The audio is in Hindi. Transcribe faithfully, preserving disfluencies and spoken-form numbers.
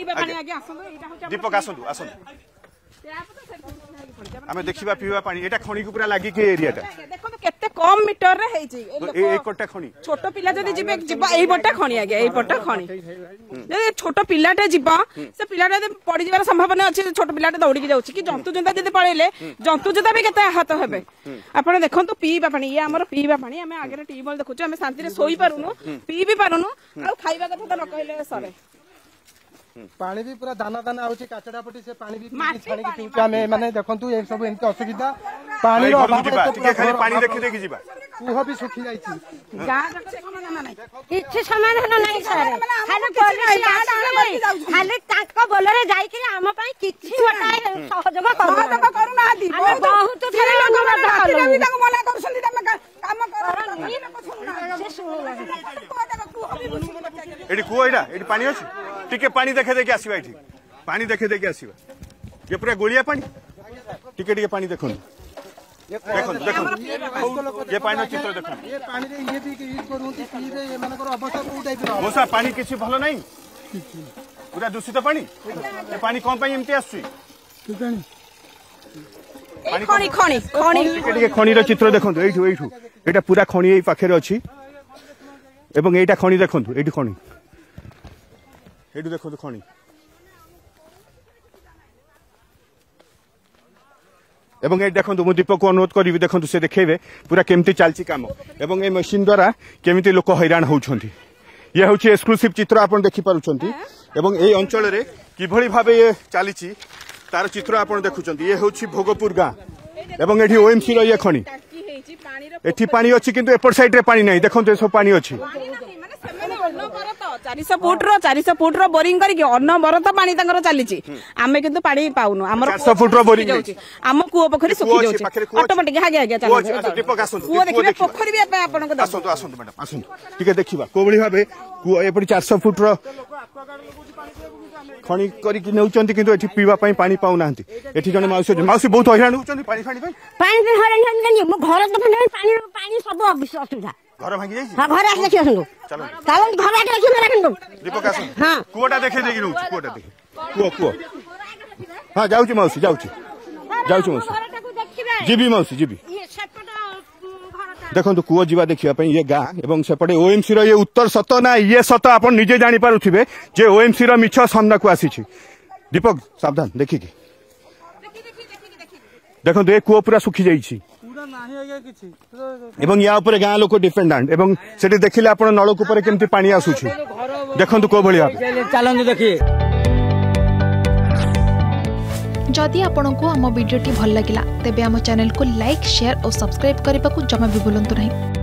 दीपक आसतु आसतु आमे देखिबा पीवा पानी एटा खणी को पूरा लागि के एरिया टा देखो केते कम मीटर रे हे छी ए कोटा खणी छोट पिला जदी जिबे जिबा एई बटा खणी आ गया एई बटा खणी जदी छोट पिलाटे जिबा से पिलाटे पड़ी जिबार संभावना अछि छोट पिलाटे दौड़ी के जाउछि कि जंतु जंता जदी पळेले जंतु जंता भी केते आहत हेबे आपण देखंतु पीवा पानी ये हमर पीवा पानी हमें आगे टीबल देखुछु हमें शांति रे सोई पारुनु पी भी पारुनु आ खाइबा कथा त न कहले सरे पानी भी पूरा दाना दाना आउची काचडा पटी से पानी भी छाणी के पिउका में माने देखंतु ए सब एनके असुविधा पानी रो अभाव टिके खाली पानी देखि देखि जिबा कुह भी सुखी जाई छी गां जक देखो ना नाही किछि समाधान नाही सर खाली पुलिस खाली ताको बोलरे जाई कि हम पई किछि बताय सहयोग करू करू ना दी बहुत थरे अनुरोध करू भी ताको मना करसंदी तमे काम करू ई लोक सुनु से सुनु एडी कुआ एडा एडी पानी अछि टिके पानी देखे देके आसीबा एठी पानी देखे देके आसीबा ये पूरा गोलिया पानी टिके टिके पानी देखो देखो देखो ये पानी चित्र देखो ये पानी रे ये भी यूज करू ती पी रे मानकर अवस्था को टाइप रो मोसा पानी किछि भलो नाही पूरा दूषित पानी ये पानी कोन पई एमती आसी पानी खणी खणी खणी टिके टिके खणी रो चित्र देखो एठु एठु एटा पूरा खणी एई पाखे रे अछि एवं एटा खणी देखो एठी खणी एठु देखो खणी एवं ये देखो मु दीपक को अनुरोध करी देखो से देखेबे पूरा केमती चलची काम एवं ए मशीन द्वारा केमिति लोक हैरान होउछंती ये होची एक्सक्लूसिव चित्र आपण देखि पारुछंती एवं ए अंचल रे किभଳି भाबे ये चलीची तार चित्र आपण देखुछंती ये होची भोगपुर गां एवं एठी ओएमसी रो ये खणी एठी पानी अछि किंतु एपर साइड रे पानी नै देखो सब पानी अछि चार सौ फुट रो चार सौ फुट रो बोरिंग करके अनबरत पानी तंगर चलीची आमे किंतु पानी पाउनु हमर चार सौ फुट रो बोरिंग हम कुओ पोखरी सुखी जाउची ऑटोमेटिक हागे हागे चलो दीपक आसंतु कुओ देखिबे पोखरी भी आपन को आसंतु आसंतु मैडम आसंतु ठीक है देखिबा कोबळी भाबे कुओ एपडी चार सौ फुट रो खणी करी कि नेउचंती किंतु एठी पीवा पई पानी पाउ नांती एठी जने माउसी माउसी बहुत हैरान होउचंती पानी फानी पई पानी हैरान नहीं मो घर तो पानी पानी सब असुविधा घर भांगी जाई हां घर आके देखियो सुनो चलो चलो घर आके देखियो मेरा खंडो दीपक आसु हां कुओटा देखे देगी नु कुओटा देखे कुओ कुओ हां जाउची माउसी जाउची जाउची माउसी जीबी माउसी जीबी ये सेपटा देखो कुओ जीवा देखिया पई ये गां एवं सेपटे ओएमसी रो ये उत्तर सत ना ये सत आपण निजे जानि पारुथिबे जे ओएमसी रो मिछ सामना को आसी छी दीपक सावधान देखि की देखो दे कुओ पूरा सुखी जाई छी एवं या ऊपर गां लोक डिपेंडेंट एवं सेठी देखिले आपण नळक ऊपर केमती पानी आसुछि देखंतु को भलिया चलन देखिए जदि आपंक आम भिडी भल लगा तेब आम चैनल को लाइक शेयर और सब्सक्राइब करने को जमा भी भूलु नहीं।